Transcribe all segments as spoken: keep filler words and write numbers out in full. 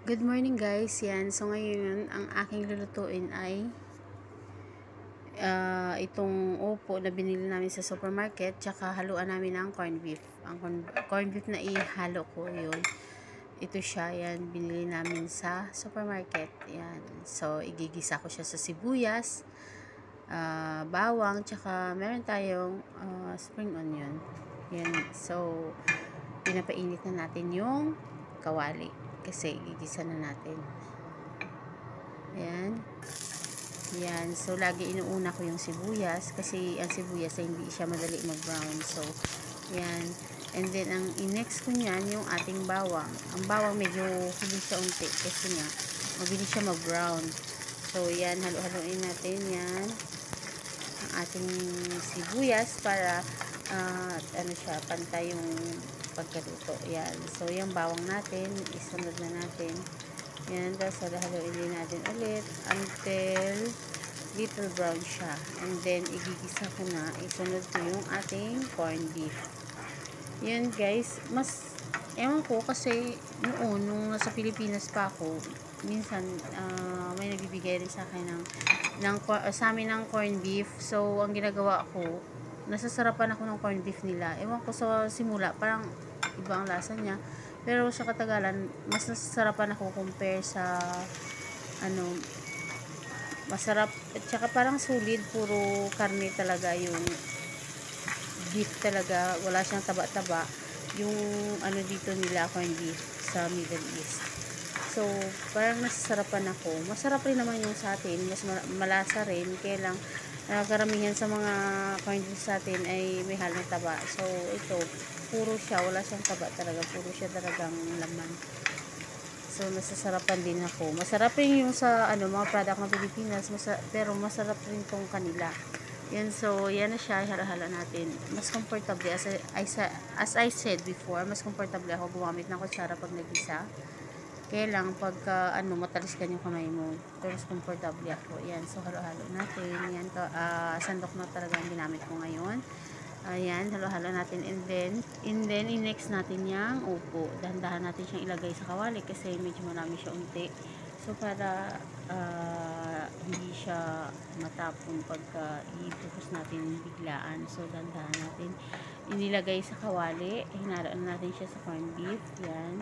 Good morning guys, yan. So ngayon, ang aking lulutuin ay uh, itong upo na binili namin sa supermarket, tsaka haluan namin ng corned beef. Ang corn, corned beef na ihalo ko yun. Ito siya, yan, binili namin sa supermarket. Yan. So, igigisa ko siya sa sibuyas, uh, bawang, tsaka meron tayong uh, spring onion. Yan. So, pinapainit na natin yung kawali kasi igigisa na natin. Ayan. Yan. So, lagi inuuna ko yung sibuyas kasi ang sibuyas ay hindi siya madali mag-brown. So, yan. And then, ang i-next ko niyan, yung ating bawang. Ang bawang medyo huli siya unti kasi nga, mabilis siya mag-brown. So, yan. Halo-haloin natin yan. Ang ating sibuyas para uh, ano siya, pantay yung pagkaluto. Yan. So, yung bawang natin, isunod na natin. Yan, tapos halo-haloin din natin ulit until little brown siya. And then, igigisa ko na, isunod ko yung ating corned beef. Yan guys, mas, ewan ko kasi noon, nung nasa Pilipinas pa ako, minsan, uh, may nagbibigay rin sa akin ng, ng uh, sa amin ng corned beef. So, ang ginagawa ko, nasasarapan ako ng corned beef nila. Ewan ko sa simula, parang ibang lasa niya. Pero sa katagalan, mas nasasarapan ako compare sa ano, masarap at saka parang solid, puro karne talaga yung beef talaga, wala siyang taba-taba yung ano dito nila corned beef sa Middle East. So, parang nasasarapan ako. Masarap rin naman yung sa atin, mas malasa rin, kaya lang uh, karamihan sa mga corned beef sa atin ay may halong taba. So, ito puro siya, wala siyang taba talaga, puro siya talagang laman. So, nasasarapan din ako. Masarap rin yung sa ano, mga product ng Pilipinas, masa pero masarap rin tong kanila. Yan, so, yan na siya, halo-halo natin. Mas comfortable, as I, as I said before, mas comfortable ako gumamit ng kutsara pag nagisa. Kaya lang, pagka, ano, mataliskan yung kamay mo, pero mas comfortable ako. Yan, so, halo-halo natin. Yan, uh, sandok na talaga ang ginamit ko ngayon. Ayan, halo-halo natin, and then, and then, in-next natin yung upo. Dahan-dahan natin siyang ilagay sa kawali kasi medyo marami siya unti. So, para uh, hindi siya matapon pagka i-focus natin biglaan. So, dahan-dahan natin inilagay sa kawali. Hinalaan natin siya sa corned beef. Yan.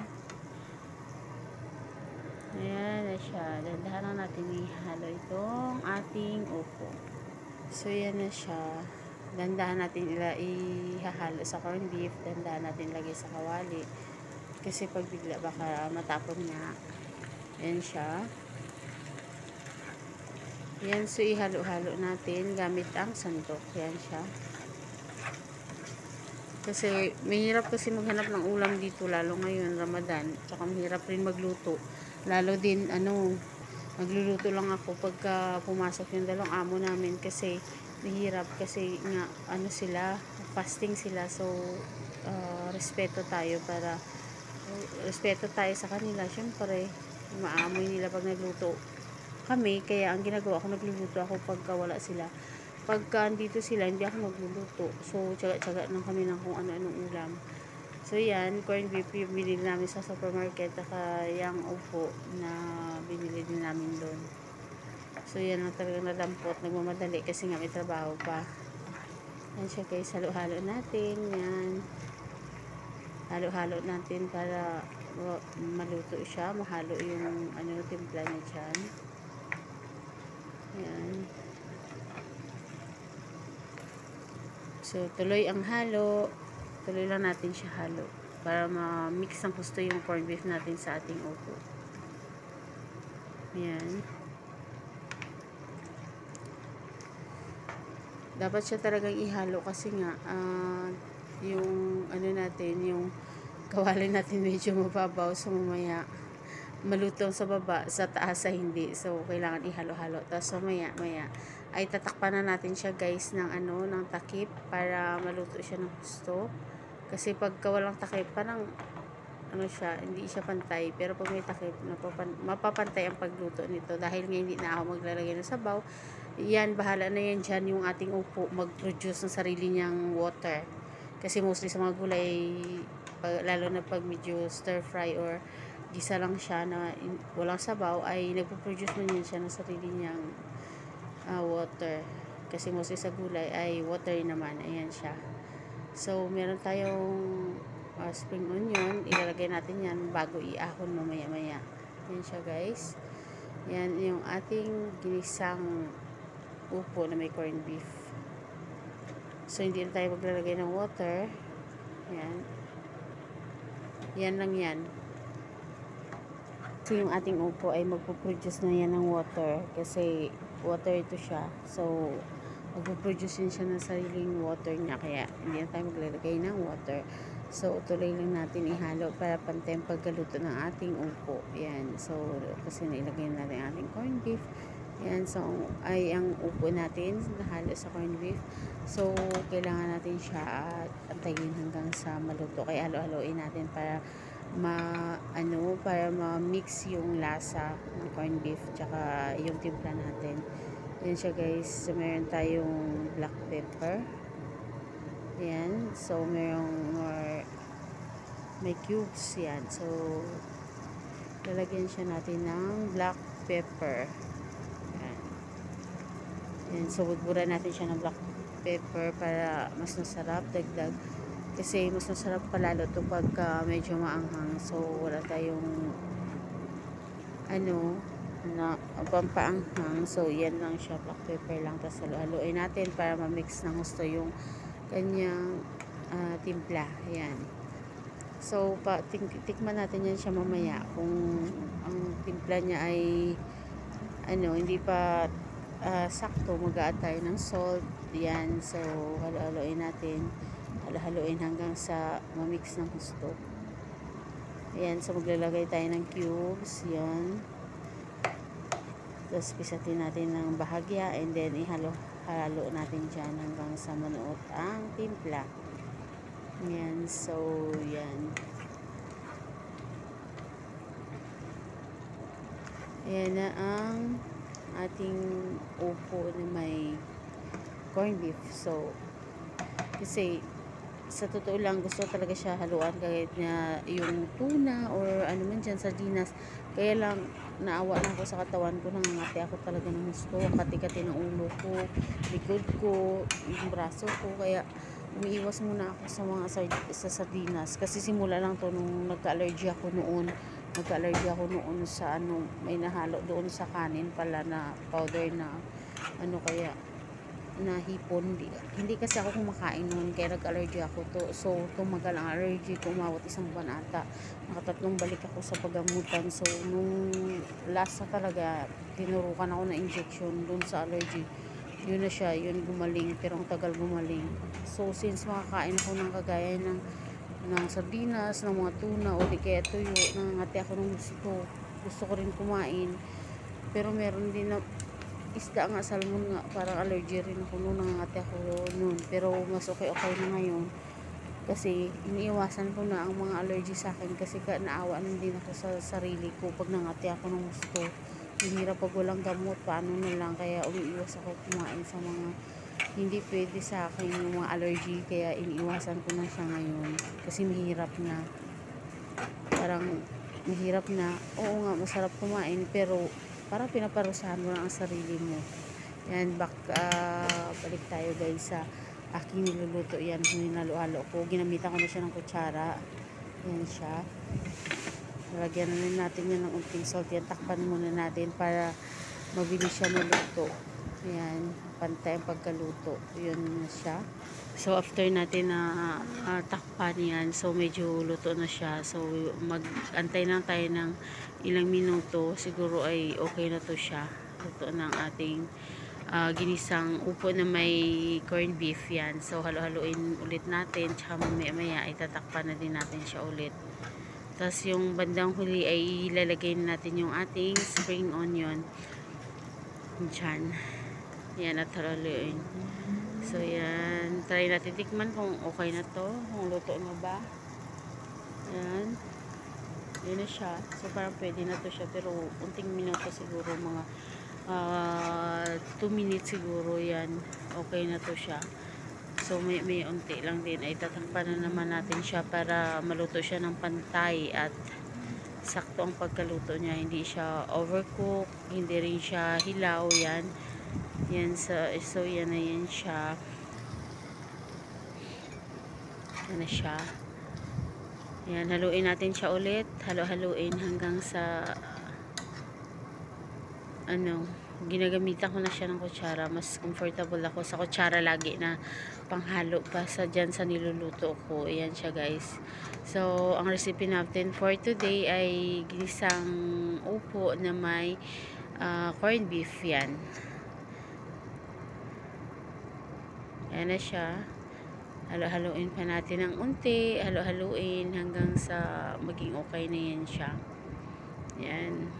Ayan na siya. Dahan-dahan natin ihalo itong ating upo. So, yan na siya. Dandahan natin ila ihahalo sa corned beef, dandahan natin lagay sa kawali kasi pag bigla baka matapon nga. Yan siya. Yan, so ihalo-halo natin gamit ang sandok. Yan siya. Kasi mahirap kasi maghanap ng ulam dito, lalo ngayon Ramadan, tsaka mahirap rin magluto, lalo din ano, magluluto lang ako pagka pumasok yung dalawang amo namin kasi mahirap kasi nga ano sila, fasting sila. So uh, respeto tayo para uh, respeto tayo sa kanila. Syempre maamoy nila pag nagluto kami, kaya ang ginagawa ko, nagluluto ako pagka wala sila. Pagka andito sila, hindi ako magluluto. So tsaga-tsaga lang kami ng kung ano-anong ulam. So yan, corned beef yung binili namin sa supermarket, saka yung upo na binili din namin doon. So, yan lang talagang nadampot. Nagmamadali kasi nga may trabaho pa. Yan siya guys. Halo-halo natin. Yan. Halo-halo natin para maluto siya. Mahalo yung ano, timpla niya dyan. Yan. So, tuloy ang halo. Tuloy lang natin siya halo. Para ma-mix ng gusto yung corned beef natin sa ating upo. Yan. Dapat siya talagang ihalo kasi nga uh, yung ano natin, yung kawali natin medyo mababaw, so mamaya malutong sa baba, sa taas sa hindi. So kailangan ihalo-halo. Tapos mamaya maya ay tatakpan na natin siya guys ng ano, ng takip para maluto siya ng gusto. Kasi pagka walang takip, parang ano siya, hindi siya pantay. Pero pag may takip, mapapantay ang pagluto nito. Dahil nga hindi na ako maglalagay ng sabaw, yan, bahala na yan dyan yung ating upo mag-produce ng sarili niyang water. Kasi mostly sa mga gulay, pag, lalo na pag medyo stir fry or gisa lang siya na in, walang sabaw, ay nagpo-produce na yun siya ng sarili niyang uh, water. Kasi mostly sa gulay ay water naman. Ayan siya. So, meron tayong uh, spring onion. Ilalagay natin yan bago iahon mamaya-maya. Ayan siya guys. Yan yung ating ginisang upo na may corned beef. So, hindi na tayo maglalagay ng water. Yan. Yan lang yan. So, yung ating upo ay magpo-produce na yan ng water. Kasi, water ito siya. So, magpo-produce yun siya ng sariling water niya. Kaya, hindi na tayo maglalagay ng water. So, tuloy lang natin ihalo para pantay ang paggaluto ng ating upo. Yan. So, kasi nailagay natin ang ating corned beef. Yan. So, ay ang upo natin nahalo sa corned beef. So, kailangan natin siya at antayin hanggang sa maluto. Kaya, halo-haloin natin para ma ano para ma-mix yung lasa ng corned beef tsaka yung timpla natin. Yan siya guys. So, meron tayong black pepper. Yan. So, merong more may cubes. Yan. So, lalagyan siya natin ng black pepper. Yan. Yan. So, budburan natin siya ng black pepper para mas masarap. Dagdag. Kasi mas masarap palalo ito pagka medyo maanghang. So, wala tayong ano na pampaanghang. So, yan lang siya. Black pepper lang. Tapos, halo-haloin natin para ma-mix ng gusto yung kanyang uh, timpla. Yan. So, pa, tik tikman natin yan siya mamaya. Kung ang timpla niya ay ano, hindi pa uh, sakto, mag-a-add tayo ng salt. Yan. So, halo-haloin natin. Halo-haloin hanggang sa ma-mix ng gusto. Ayan, so maglalagay tayo ng cubes. Yan. Tapos pisatin natin ng bahagya and then ihalo-halo natin dyan hanggang sa manuot ang timpla. Yan, so yan. Ayan na ang ating upo na may corned beef. So, kasi sa totoo lang gusto talaga siya haluan kahit niya yung tuna or ano man dyan, sardinas. Kaya lang naawa na ako sa katawan ko, nangangati ako talaga ng gusto, kati-kati ng ulo ko, likod ko, yung braso ko. Kaya umiiwas muna ako sa mga sard sa sardinas kasi simula lang to nung nagka-allergy ako noon. Nagka-allergy ako noon sa ano, may nahalo doon sa kanin pala na powder na ano, kaya na hipon. Hindi, hindi kasi ako kumakain noon kaya nag-allergy ako to. So, tumagal ang allergy ko, umawat isang buwan ata. Nakatatlong balik ako sa pagamutan. So, nung last na talaga, tinurukan ako na injection dun sa allergy. Yun na siya, yun gumaling, pero ang tagal gumaling. So, since makakain ako ng kagaya ng ng sardinas, ng mga tuna, o di kaya tuyo, nangangati ako ng gusto. Gusto ko rin kumain. Pero meron din na isda nga, salmon nga, parang allergy rin ako noon, nangangati ako noon. Pero mas okay okay na ngayon kasi iniiwasan ko na ang mga allergy sa akin kasi ka, naawa na din ako sa sarili ko pag nangati ako ng gusto. Hinirap pag walang gamot, paano na lang, kaya umiiwas ako kumain sa mga hindi pwede sa akin yung mga allergy, kaya iniiwasan ko na siya ngayon kasi mahirap na, parang mahirap na. Oo nga, masarap kumain pero parang pinaparusahan mo lang ang sarili mo. Yan, back, uh, balik tayo guys sa aking niluluto. Yan, hinalo-halo ko. Ginamitan ko na siya ng kutsara. Yan siya. Lagyan na natin yan ng unting salt. Yan, takpan muna natin para mabilis siya maluto. Yan, pantay ang pagkaluto. Yun na siya. So, after natin na uh, uh, takpan yan, so medyo luto na siya. So, mag-antay lang tayo ng ilang minuto. Siguro ay okay na to siya. Luto ng ating uh, ginisang upo na may corned beef. Yan. So, halo-haloin ulit natin. Tsaka mamaya-maya ay tatakpan na din natin siya ulit. Tapos, yung bandang huli ay ilalagay natin yung ating spring onion. Diyan. Yan, at halo-haloin. So, yan. Try natin tikman kung okay na to. Kung luto na ba. Yan. Yan na siya. So, parang pwede na to siya. Pero, unting minuto siguro. Mga two uh, minutes siguro. Yan. Okay na to siya. So, may, may unti lang din. Ay, tatakpan na naman natin siya para maluto siya ng pantay. At sakto ang pagkaluto niya, hindi siya overcook, hindi rin siya hilaw. Yan yan so, so yan na yan siya, yan na siya. Yan, haluin natin siya ulit, halo-haluin hanggang sa ano, ginagamitan ko na siya ng kutsara. Mas comfortable ako sa kutsara lagi na panghalo pa sa dyan sa niluluto ko. Ayan siya guys. So ang recipe natin for today ay ginisang upo na may uh, corned beef. Yan, ayan na siya. Halo-haluin pa natin ng unti, halo-haluin hanggang sa maging okay na yan siya. Yan,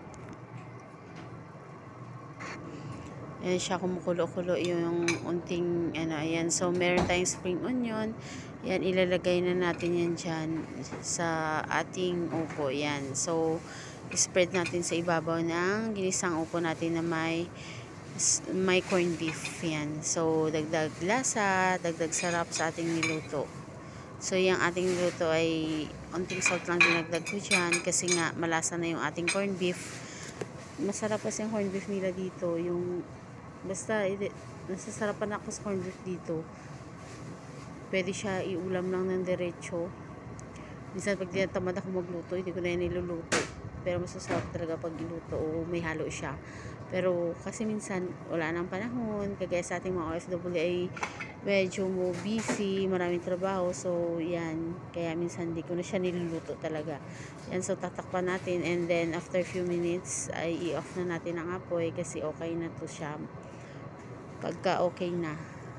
ayan siya, kumukulo-kulo yung unting ano. Ayan, so meron tayong spring onion. Yan, ilalagay na natin yan dyan sa ating upo. Yan, so spread natin sa ibabaw ng ginisang upo natin na may may corned beef. Yan, so dagdag lasa, dagdag sarap sa ating niluto. So yung ating niluto ay unting salt lang dinagdag ko dyan kasi nga malasa na yung ating corned beef. Masarap kasi yung corned beef nila dito, yung basta nasasarapan ako sa corned beef dito. Pwede siya iulam lang ng diretso. Minsan pag tinatamad ako magluto, hindi ko na yan niluluto, pero masasarap talaga pag iluto o may halo siya. Pero kasi minsan wala nang panahon, kagaya sa ating mga O F W ay medyo mo busy, maraming trabaho. So yan, kaya minsan hindi ko na siya niluluto talaga. Yan, so tatakpan natin and then after few minutes ay i-off na natin ang apoy kasi okay na to siya. Pagka okay na,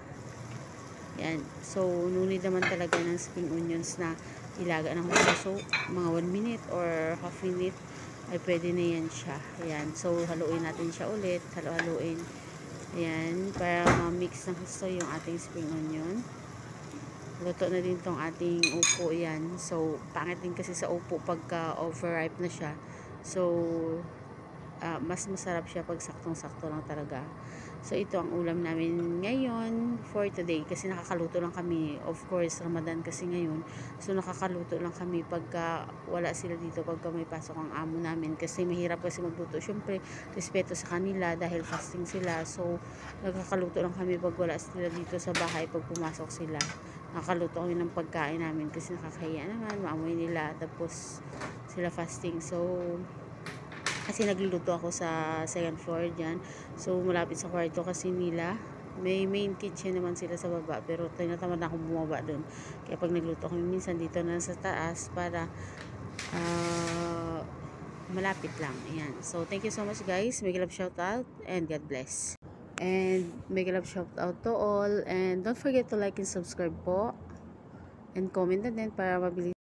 yan, so nunid naman talaga ng spring onions na ilaga ng husto. So mga one minute or half minute ay pwede na yan siya. Ayan, so haluin natin siya ulit, halo-haluin. Ayan, para ma-mix ng gusto yung ating spring onion. Luto na din tong ating upo. Ayan, so pangit din kasi sa upo pagka overripe na siya. So uh, mas masarap siya pag saktong-sakto lang talaga. So ito ang ulam namin ngayon for today kasi nakakaluto lang kami. Of course, Ramadan kasi ngayon. So nakakaluto lang kami pagka wala sila dito, pagka may pasok ang amo namin. Kasi mahirap kasi magluto. Siyempre, respeto sa kanila dahil fasting sila. So nakakaluto lang kami pag wala sila dito sa bahay, pag pumasok sila. Nakakaluto kami ng pagkain namin kasi nakakahiya naman, maamoy nila. Tapos sila fasting. So kasi nagluluto ako sa second floor dyan, so malapit sa kwarto kasi nila. May main kitchen naman sila sa baba, pero tinatamad na akong bumaba dun. Kaya pag nagluto kami minsan dito na sa taas para uh, malapit lang. Ayan, so thank you so much guys. Make love shout out and God bless. And make love shout out to all, and don't forget to like and subscribe po and comment na din para mabilis